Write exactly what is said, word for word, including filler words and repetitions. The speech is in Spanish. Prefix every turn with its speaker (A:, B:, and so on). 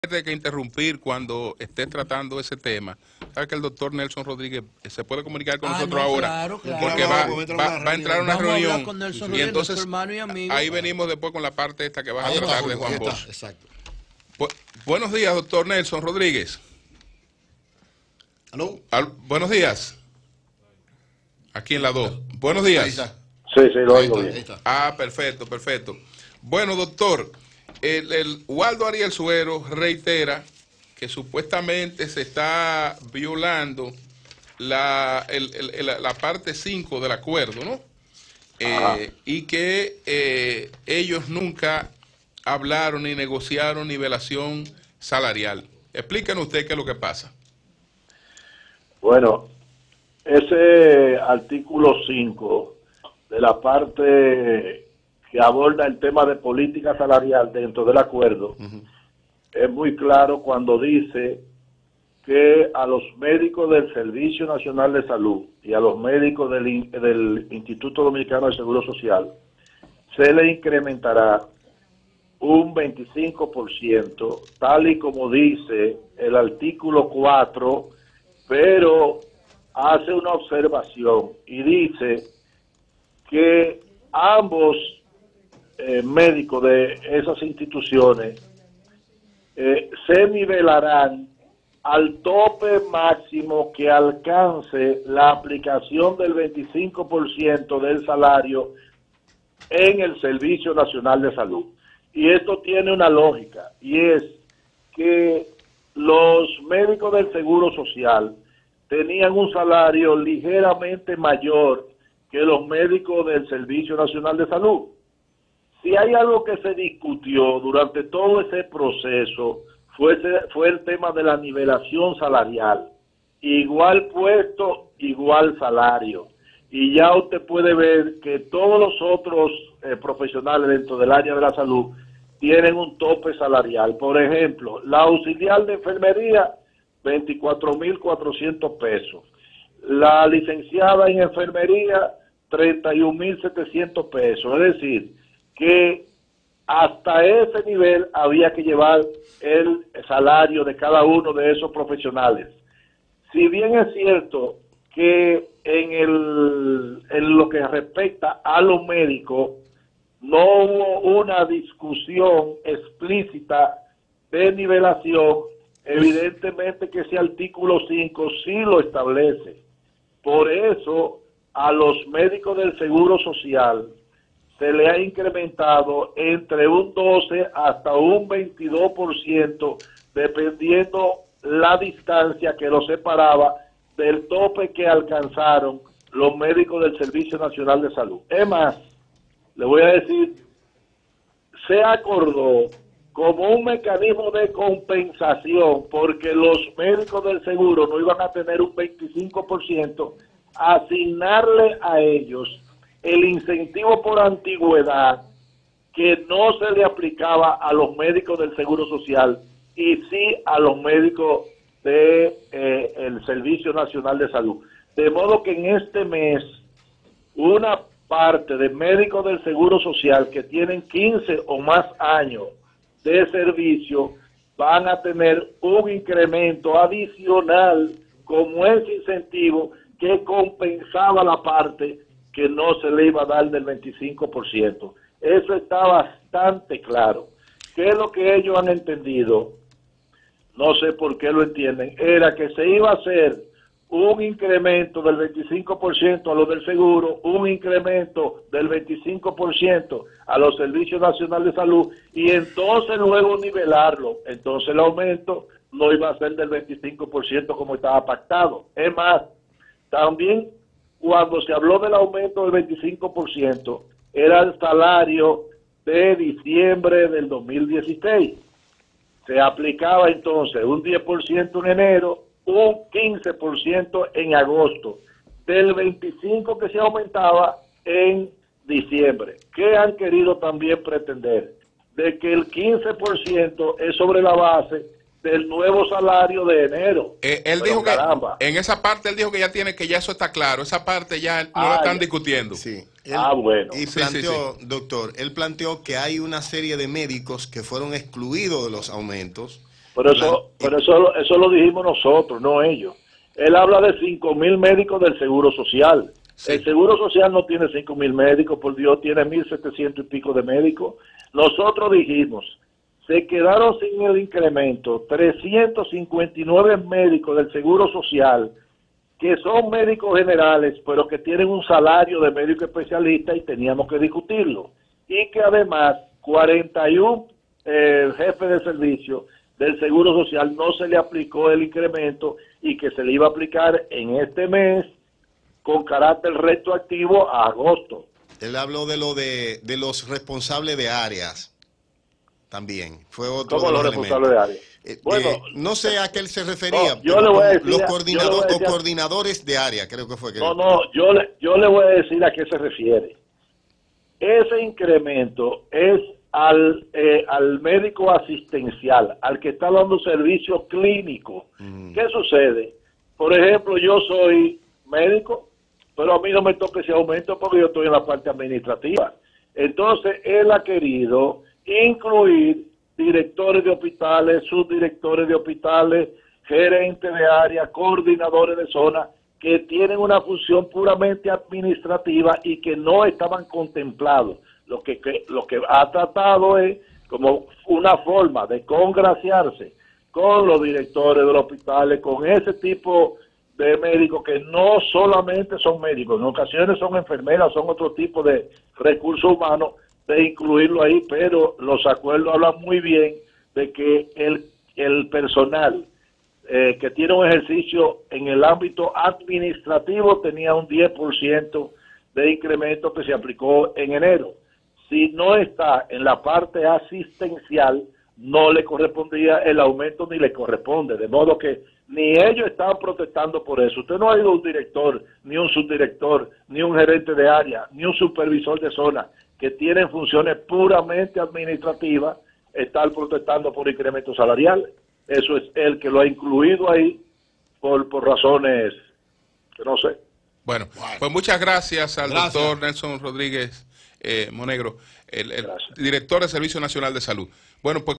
A: que interrumpir cuando esté tratando ese tema. Sabe que el doctor Nelson Rodríguez se puede comunicar con
B: ah,
A: nosotros
B: no,
A: ahora,
B: claro, claro.
A: porque va, va, va a entrar a una
B: Vamos
A: reunión
B: a con Nelson
A: y
B: Rodríguez,
A: entonces
B: hermano y amigo.
A: Ahí venimos después con la parte esta que vas
C: ahí
A: a tratar
C: está,
A: de Juan
C: Bosch.
A: Exacto. Bu buenos días, doctor Nelson Rodríguez.
C: ¿Aló?
A: Al buenos días. Aquí en la dos. Buenos días.
C: Ahí está.
D: Sí, sí, lo oigo
C: Ahí
D: bien.
C: está.
A: Ah, perfecto, perfecto. Bueno, doctor, el, el Waldo Ariel Suero reitera que supuestamente se está violando la, el, el, la parte cinco del acuerdo, ¿no? Eh, y que eh, ellos nunca hablaron ni negociaron nivelación salarial. Explíquenos usted qué es lo que pasa.
D: Bueno, ese artículo cinco de la parte que aborda el tema de política salarial dentro del acuerdo, uh-huh. es muy claro cuando dice que a los médicos del Servicio Nacional de Salud y a los médicos del, del Instituto Dominicano de Seguro Social se le incrementará un veinticinco por ciento, tal y como dice el artículo cuatro, pero hace una observación y dice que ambos eh, médicos de esas instituciones eh, se nivelarán al tope máximo que alcance la aplicación del veinticinco por ciento del salario en el Servicio Nacional de Salud. Y esto tiene una lógica, y es que los médicos del Seguro Social tenían un salario ligeramente mayor que los médicos del Servicio Nacional de Salud. Si hay algo que se discutió durante todo ese proceso, fue, fue el tema de la nivelación salarial. Igual puesto, igual salario. Y ya usted puede ver que todos los otros eh, profesionales dentro del área de la salud tienen un tope salarial. Por ejemplo, la auxiliar de enfermería, veinticuatro mil cuatrocientos pesos. La licenciada en enfermería, treinta y un mil setecientos pesos. Es decir, que hasta ese nivel había que llevar el salario de cada uno de esos profesionales. Si bien es cierto que en, el, en lo que respecta a los médicos, no hubo una discusión explícita de nivelación, evidentemente que ese artículo cinco sí lo establece. Por eso, a los médicos del Seguro Social se le ha incrementado entre un doce hasta un veintidós por ciento, dependiendo la distancia que los separaba del tope que alcanzaron los médicos del Servicio Nacional de Salud. Es más, le voy a decir, se acordó como un mecanismo de compensación, porque los médicos del seguro no iban a tener un veinticinco por ciento, asignarle a ellos el incentivo por antigüedad que no se le aplicaba a los médicos del Seguro Social y sí a los médicos del de, eh, Servicio Nacional de Salud. De modo que en este mes una parte de médicos del Seguro Social que tienen quince o más años de servicio van a tener un incremento adicional como ese incentivo que compensaba la parte que no se le iba a dar del veinticinco por ciento. Eso está bastante claro. ¿Qué es lo que ellos han entendido? No sé por qué lo entienden. Era que se iba a hacer un incremento del veinticinco por ciento a los del seguro, un incremento del veinticinco por ciento a los servicios nacionales de salud y entonces luego nivelarlo. Entonces el aumento no iba a ser del veinticinco por ciento como estaba pactado. Es más, también cuando se habló del aumento del veinticinco por ciento, era el salario de diciembre del dos mil dieciséis. Se aplicaba entonces un diez por ciento en enero, un quince por ciento en agosto, del veinticinco por ciento que se aumentaba en diciembre. ¿Qué han querido también pretender? De que el quince por ciento es sobre la base del nuevo salario de enero.
A: Eh, él
D: Pero
A: dijo
D: caramba.
A: que en esa parte él dijo que ya tiene que ya eso está claro, esa parte ya no
D: Ah,
A: la están
D: ya.
A: discutiendo.
C: Sí. Él,
D: Ah, bueno.
C: Y
A: Sí,
C: planteó,
A: sí,
C: doctor, él planteó que hay una serie de médicos que fueron excluidos de los aumentos
D: Pero eso, la, pero eso, eso lo dijimos nosotros, no ellos. Él habla de cinco mil médicos del Seguro Social. Sí. El Seguro Social no tiene cinco mil médicos, por Dios, tiene mil setecientos y pico de médicos. Nosotros dijimos, se quedaron sin el incremento trescientos cincuenta y nueve médicos del Seguro Social, que son médicos generales, pero que tienen un salario de médico especialista y teníamos que discutirlo. Y que además cuarenta y uno eh, jefes de servicio del Seguro Social no se le aplicó el incremento y que se le iba a aplicar en este mes con carácter retroactivo a agosto.
B: Él habló de lo de, de los responsables de áreas también. Fue otro
D: ¿Cómo los responsables de áreas?
B: Eh, bueno, eh, no sé a qué él se refería.
D: No, yo le voy a decir,
B: los coordinador,
D: decir,
B: o coordinadores de área, creo que fue. Que
D: no, no, yo le, yo le voy a decir a qué se refiere. Ese incremento es al, eh, al médico asistencial, al que está dando servicio clínico. Mm. ¿Qué sucede? Por ejemplo, yo soy médico, pero a mí no me toca ese aumento porque yo estoy en la parte administrativa. Entonces, él ha querido incluir directores de hospitales, subdirectores de hospitales, gerentes de área, coordinadores de zona, que tienen una función puramente administrativa y que no estaban contemplados. Lo que, que, lo que ha tratado es como una forma de congraciarse con los directores de los hospitales, con ese tipo de médicos que no solamente son médicos, en ocasiones son enfermeras, son otro tipo de recursos humanos, de incluirlo ahí, pero los acuerdos hablan muy bien de que el, el personal eh, que tiene un ejercicio en el ámbito administrativo tenía un diez por ciento de incremento que se aplicó en enero. Si no está en la parte asistencial, no le correspondía el aumento ni le corresponde, de modo que ni ellos estaban protestando por eso. Usted no ha ido un director, ni un subdirector, ni un gerente de área, ni un supervisor de zona que tienen funciones puramente administrativas, estar protestando por incrementos salariales. Eso es él que lo ha incluido ahí por, por razones que no sé.
A: Bueno, pues muchas gracias al gracias. doctor Nelson Rodríguez eh, Monegro, el, el director del Servicio Nacional de Salud. Bueno, pues